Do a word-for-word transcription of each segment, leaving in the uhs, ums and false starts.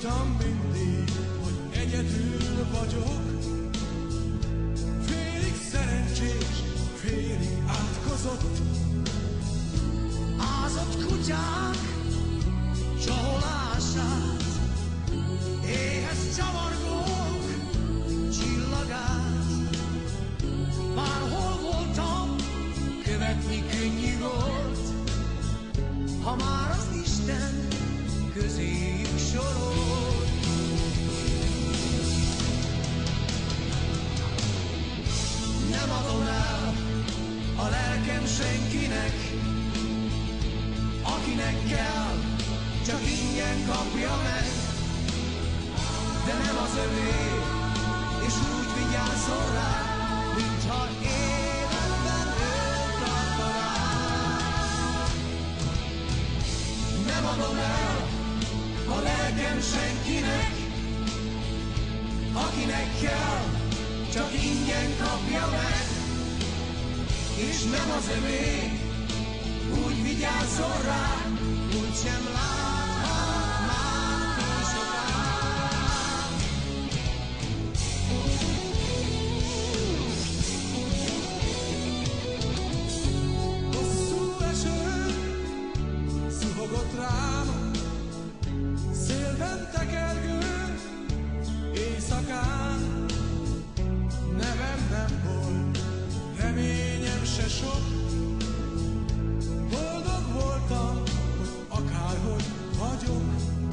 tudtam mindig, hogy egyedül vagyok. Félig szerencsés, félig átkozott. Ázott kutyák csalását, éhes csavargók csillagát. Bárhol voltam, követni könnyű volt, ha már az Isten közéjük sorolt. Nem adom el a lelkem senkinek, akinek kell, csak ingyen kapja meg. De nem az övé, és úgy vigyázzon rá, mintha életben őt tartaná. Nem adom el a lelkem senkinek, akinek kell, csak ingyen kapja meg. És nem az övé, úgy vigyázzon rá, úgysem láthat már túl soká. Hosszú eső szuhogott rám, szélben tekergő éjszakán. Nevem nem volt, reményem se sok. Boldog voltam, hogy akárhogy vagyok.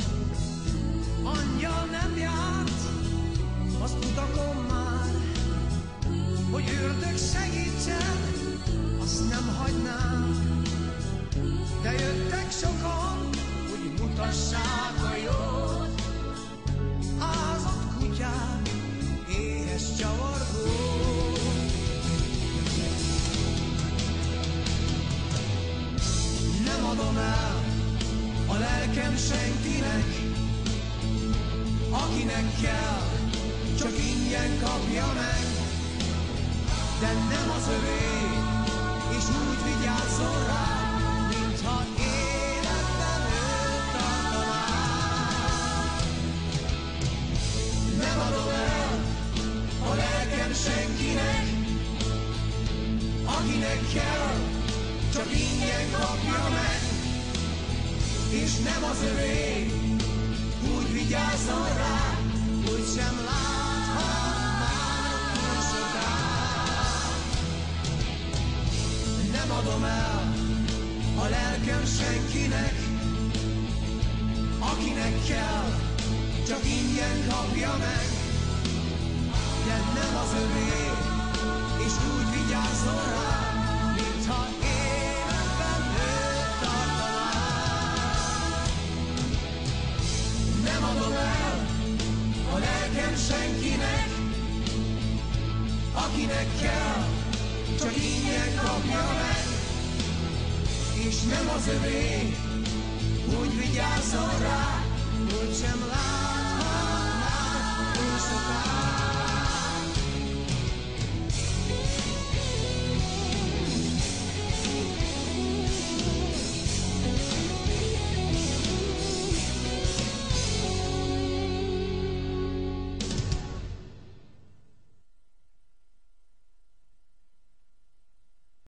Angyal nem járt az utakon már, hogy ördög segítsen, azt nem hagynám. De jöttek sokan, hogy mutassák a jót. Ázott kutyák, éhes csavargók. Nem adom el a lelkem senkinek, akinek kell, csak ingyen kapja meg. De nem az övé, és úgy vigyázzon rá, mintha életben őt tartaná. Nem adom el a lelkem senkinek, akinek kell, csak ingyen kapja meg. És nem az övé, úgy vigyázzon rá, úgysem láthat már túl soká. Nem adom el a lelkem senkinek, akinek kell, csak ingyen kapja meg. De nem az övé, és úgy vigyázzon rá, mintha életben őt tartaná. Nem adom el a lelkem senkinek, akinek kell, csak ingyen kapja meg. És nem az övé, úgy vigyázzon rá, úgysem lát.